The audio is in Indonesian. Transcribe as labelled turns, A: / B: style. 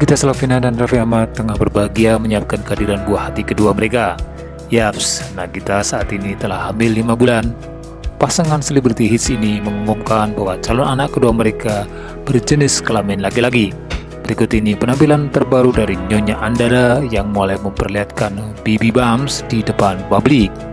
A: Nagita Slavina dan Raffi Ahmad tengah berbahagia menyiapkan kehadiran buah hati kedua mereka. Yaps, Nagita saat ini telah hamil 5 bulan. Pasangan selebriti hits ini mengumumkan bahwa calon anak kedua mereka berjenis kelamin laki-laki. Berikut ini penampilan terbaru dari Nyonya Andara yang mulai memperlihatkan baby bumps di depan publik.